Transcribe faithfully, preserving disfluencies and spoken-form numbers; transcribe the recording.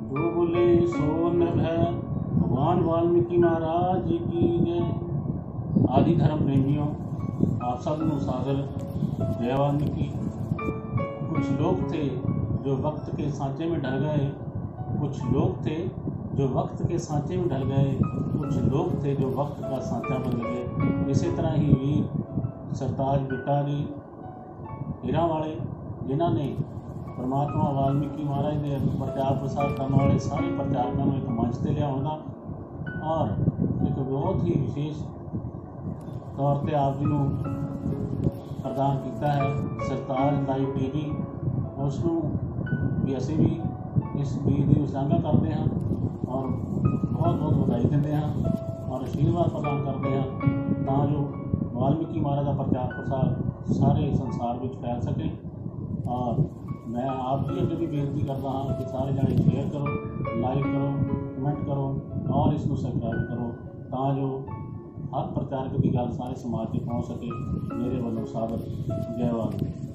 जो बोले सो निर्भय। भगवान वाल्मीकि महाराज जी की जय। आदि धर्म प्रेमियों, आप सब नु सादर जय वाल्मीकि। कुछ लोग थे जो वक्त के सांचे में ढल गए, कुछ लोग थे जो वक्त के सांचे में ढल गए, कुछ लोग थे जो वक्त का सांचा बन गए। इसी तरह ही वीर सरताज बिट्टा जी हीरा वाले, जिन्हों ने परमात्मा वाल्मीकि महाराज के प्रचार प्रसार करने वाले सारे प्रचारकों को एक मंच पर लिया और एक बहुत ही विशेष तौर पर आप जी को प्रदान किया है सरताज लाइव टी वी। उसनों भी असी भी इस वीर की उछांगा करते हैं और बहुत बहुत बधाई देते हैं और आशीर्वाद प्रदान करते हैं ता जो वाल्मीकि महाराज का प्रचार प्रसार सारे संसार में फैल सके। और मैं आप जी अगर भी बेनती करता हाँ कि सारे जने शेयर करो, लाइक करो, कमेंट करो और इसको सब्सक्राइब करो ता जो हर प्रचारक की गल सारे समाज तक पहुँच सके। मेरे वालों सादर जय वाल्मीकि।